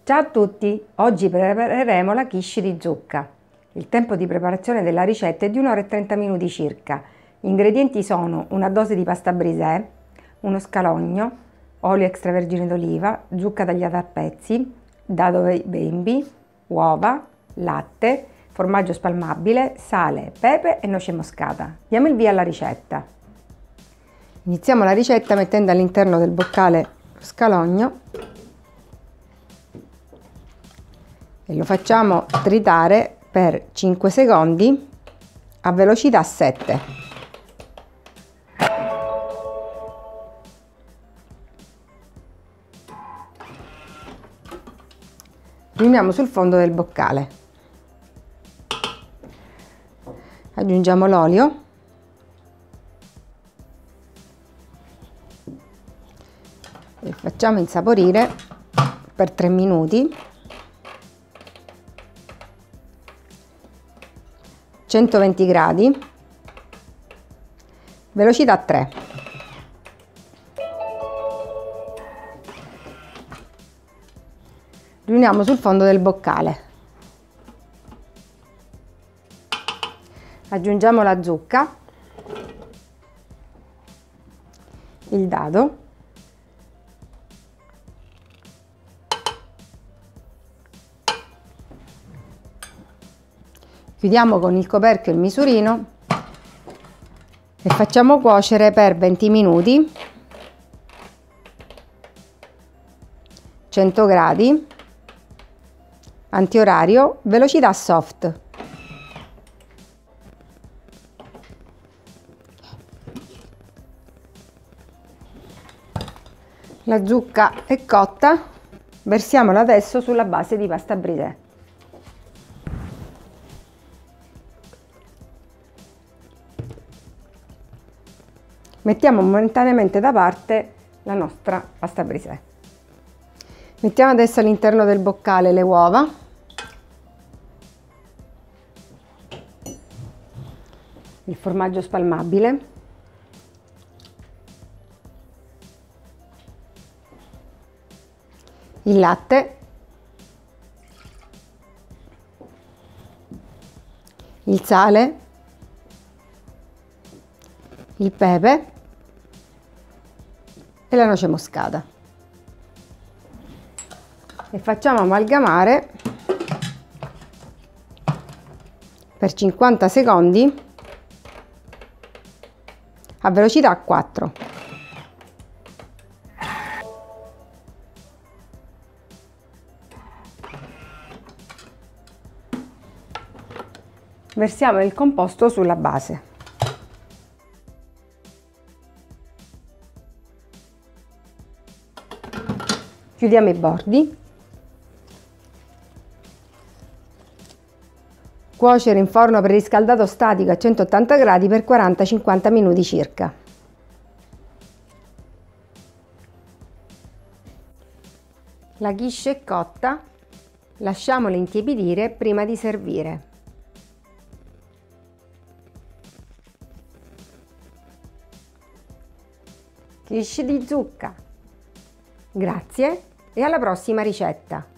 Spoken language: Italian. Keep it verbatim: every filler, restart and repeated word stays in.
Ciao a tutti! Oggi prepareremo la quiche di zucca. Il tempo di preparazione della ricetta è di un'ora e trenta minuti circa. Gli ingredienti sono una dose di pasta brisè, uno scalogno, olio extravergine d'oliva, zucca tagliata a pezzi, dado bimbi, uova, latte, formaggio spalmabile, sale, pepe e noce moscata. Diamo il via alla ricetta. Iniziamo la ricetta mettendo all'interno del boccale lo scalogno e lo facciamo tritare per cinque secondi a velocità sette. Riuniamo sul fondo del boccale, aggiungiamo l'olio e facciamo insaporire per tre minuti. centoventi gradi, velocità tre. Riuniamo sul fondo del boccale. Aggiungiamo la zucca, il dado, chiudiamo con il coperchio il misurino e facciamo cuocere per venti minuti, cento gradi, antiorario, velocità soft. La zucca è cotta, versiamola adesso sulla base di pasta brisè. Mettiamo momentaneamente da parte la nostra pasta brisè. Mettiamo adesso all'interno del boccale le uova, il formaggio spalmabile, il latte, il sale, il pepe e la noce moscata e facciamo amalgamare per cinquanta secondi a velocità quattro. Versiamo il composto sulla base. Chiudiamo i bordi. Cuocere in forno preriscaldato statico a centottanta gradi per quaranta cinquanta minuti circa. La quiche è cotta, lasciamola intiepidire prima di servire. Quiche di zucca. Grazie e alla prossima ricetta!